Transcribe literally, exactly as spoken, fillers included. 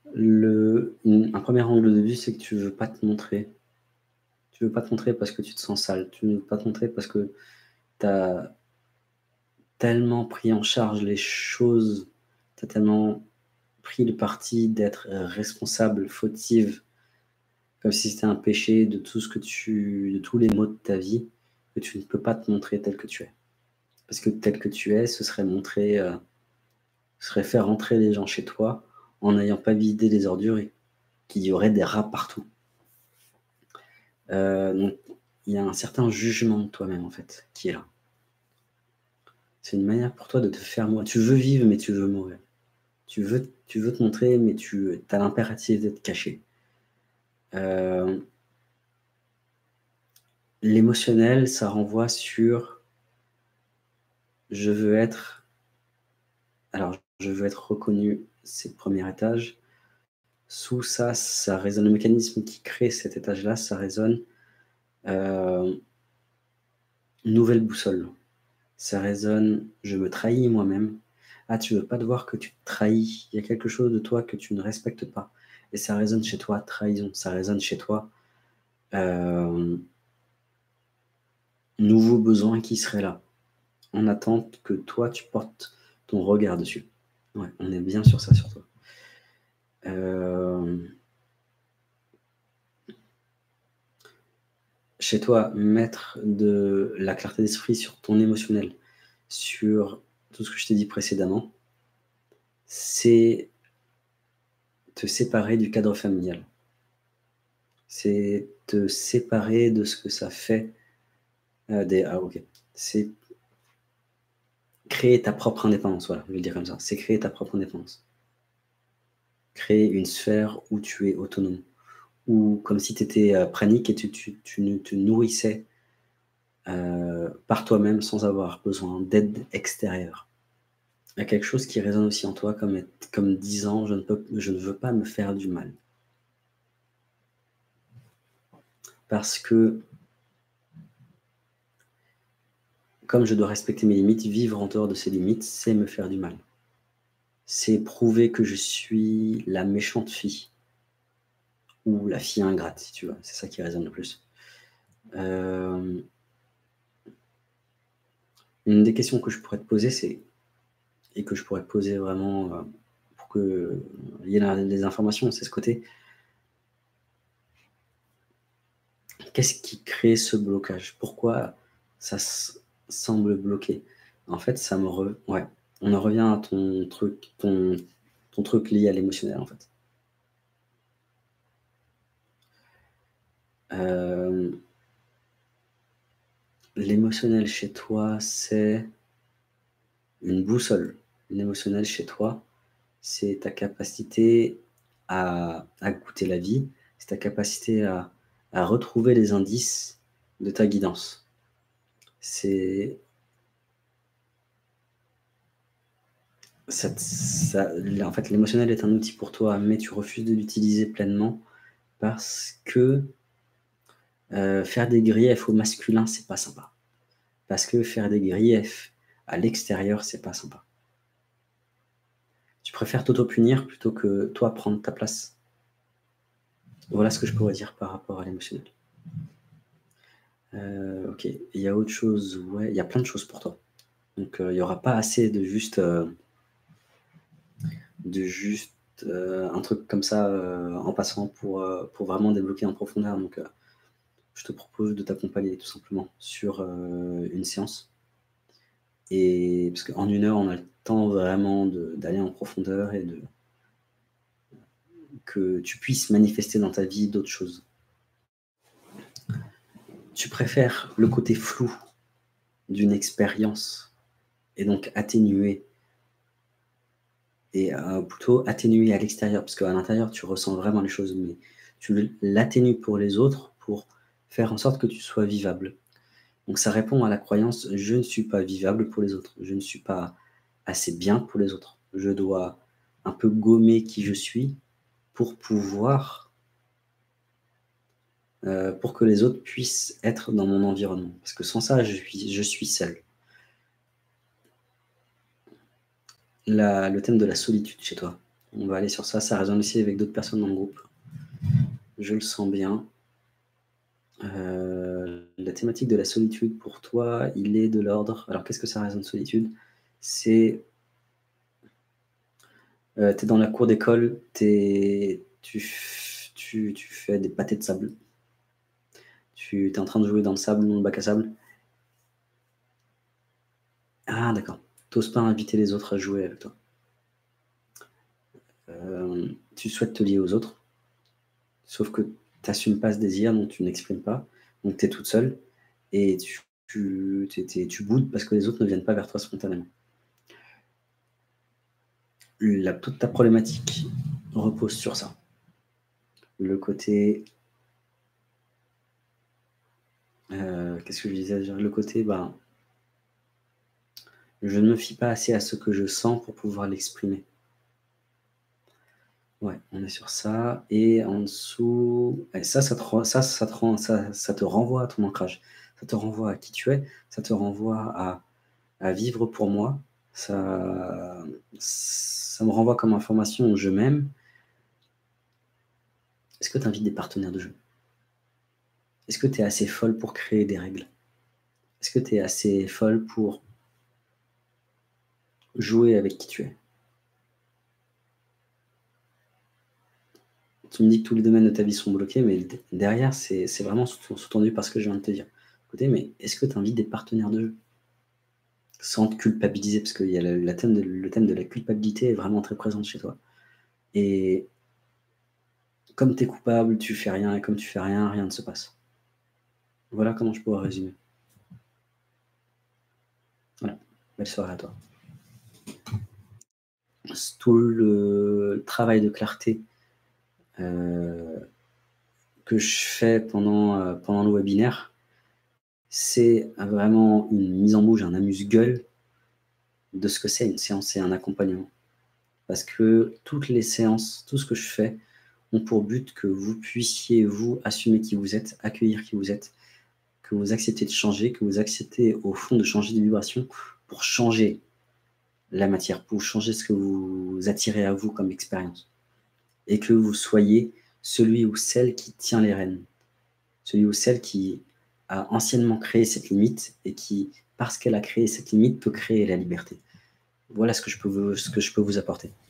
Le, une- un premier angle de vue, c'est que tu veux pas te montrer. Tu veux pas te montrer parce que tu te sens sale. Tu veux pas te montrer parce que tu as tellement pris en charge les choses, tu as tellement pris le parti d'être responsable, fautive, comme si c'était un péché de tout ce que tu, de tous les maux de ta vie, que tu ne peux pas te montrer tel que tu es. Parce que tel que tu es, ce serait montrer, euh, ce serait faire rentrer les gens chez toi en n'ayant pas vidé les ordures et qu'il y aurait des rats partout. Euh, donc, il y a un certain jugement de toi-même, en fait, qui est là. C'est une manière pour toi de te faire mourir. Tu veux vivre, mais tu veux mourir. Tu veux, tu veux te montrer, mais tu as l'impératif d'être caché. Euh, L'émotionnel, ça renvoie sur je veux être, alors je veux être reconnu, c'est le premier étage. Sous ça, ça résonne, le mécanisme qui crée cet étage-là, ça résonne euh, nouvelle boussole. Ça résonne je me trahis moi-même. Ah, tu veux pas te voir que tu te trahis. Il y a quelque chose de toi que tu ne respectes pas. Et ça résonne chez toi trahison. Ça résonne chez toi euh, nouveau besoin qui serait là, en attente que toi, tu portes ton regard dessus. Ouais, on est bien sur ça, sur toi. Euh, Chez toi, mettre de la clarté d'esprit sur ton émotionnel, sur tout ce que je t'ai dit précédemment, c'est te séparer du cadre familial. C'est te séparer de ce que ça fait euh, des... Ah, ok. C'est créer ta propre indépendance, voilà, je vais le dire comme ça. C'est créer ta propre indépendance. Créer une sphère où tu es autonome. Ou comme si tu étais euh, pranique et tu, tu, tu te nourrissais euh, par toi-même sans avoir besoin d'aide extérieure. Il y a quelque chose qui résonne aussi en toi comme, comme disant je ne, peux, je ne veux pas me faire du mal. Parce que comme je dois respecter mes limites, vivre en dehors de ces limites, c'est me faire du mal. C'est prouver que je suis la méchante fille ou la fille ingrate, si tu veux. C'est ça qui résonne le plus. Euh, une des questions que je pourrais te poser, c'est et que je pourrais te poser vraiment euh, pour que il y ait des informations, c'est ce côté. Qu'est-ce qui crée ce blocage? Pourquoi ça semble bloqué? En fait, ça me re... ouais, on en revient à ton truc, ton, ton truc lié à l'émotionnel, en fait. Euh, L'émotionnel chez toi, c'est une boussole. L'émotionnel chez toi, c'est ta capacité à, à goûter la vie, c'est ta capacité à, à retrouver les indices de ta guidance. C'est ça, ça- en fait, l'émotionnel est un outil pour toi, mais tu refuses de l'utiliser pleinement parce que euh, faire des griefs au masculin, c'est pas sympa. Parce que faire des griefs à l'extérieur, c'est pas sympa. Tu préfères t'auto-punir plutôt que toi prendre ta place. Voilà ce que je pourrais dire par rapport à l'émotionnel. Euh, ok, il y a autre chose, ouais, il y a plein de choses pour toi. Donc euh, il n'y aura pas assez de juste, euh, de juste euh, un truc comme ça euh, en passant pour, euh, pour vraiment débloquer en profondeur. Donc euh, je te propose de t'accompagner tout simplement sur euh, une séance. Et parce qu'en une heure, on a le temps vraiment d'aller en profondeur et de que tu puisses manifester dans ta vie d'autres choses. Tu préfères le côté flou d'une expérience et donc atténuer et euh, plutôt atténuer à l'extérieur parce qu'à l'intérieur tu ressens vraiment les choses mais tu l'atténues pour les autres pour faire en sorte que tu sois vivable. Donc ça répond à la croyance je ne suis pas vivable pour les autres, je ne suis pas assez bien pour les autres. Je dois un peu gommer qui je suis pour pouvoir, euh, pour que les autres puissent être dans mon environnement. Parce que sans ça, je suis, je suis seul. La, le thème de la solitude chez toi. On va aller sur ça, ça résonne aussi avec d'autres personnes dans le groupe. Je le sens bien. Heu, la thématique de la solitude pour toi, il est de l'ordre alors qu'est-ce que ça résonne solitude? C'est heu, tu es dans la cour d'école, tu es tu f tu tu fais des pâtés de sable. Tu tu es en train de jouer dans le sable, dans le bac à sable. Ah d'accord, tu oses pas inviter les autres à jouer avec toi. Hem, tu souhaites te lier aux autres sauf que tu assumes pas ce désir, donc tu n'exprimes pas, donc tu es toute seule et tu tu tu es tu es tu boudes parce que les autres ne viennent pas vers toi spontanément. La toute ta problématique repose sur ça. Le côté heu, qu'est-ce que je disais déjà? Le côté, ben je ne me fie pas assez à ce que je sens pour pouvoir l'exprimer. Ouais, on est sur ça et en dessous et ça, ça te ren ça ça te rend ça ça te renvoie à ton ancrage. Ça te renvoie à qui tu es, ça te renvoie à à vivre pour moi. Ça ça me renvoie comme information je m'aime. Est-ce que tu invites des partenaires de jeu? Est-ce que tu es assez folle pour créer des règles? Est-ce que tu es assez folle pour jouer avec qui tu es? Tu me dis que tous les domaines de ta vie sont bloqués, mais d derrière, c'est c'est vraiment sous sous-tendu par ce que je viens de te dire. Écoutez, mais est-ce que tu invites des partenaires de jeu? Sans te culpabiliser, parce qu'il y a le la thème de le thème de la culpabilité est vraiment très présente chez toi et comme tu es coupable, tu fais rien et comme tu fais rien, rien ne se passe. Voilà comment je pourrais résumer. Voilà, belle soirée à toi. S tout le travail de clarté, heu, que je fais pendant, heu, pendant le webinaire, c'est vraiment une mise en bouche, un amuse-gueule de ce que c'est une séance et un accompagnement. Parce que toutes les séances, tout ce que je fais ont pour but que vous puissiez, vous, assumer qui vous êtes, accueillir qui vous êtes, que vous acceptez de changer, que vous acceptez au fond de changer de vibration pour changer la matière, pour changer ce que vous attirez à vous comme expérience et que vous soyez celui ou celle qui tient les rênes. Celui ou celle qui a anciennement créé cette limite et qui, parce qu'elle a créé cette limite, peut créer la liberté. Voilà ce que je peux vous ce que je peux vous apporter.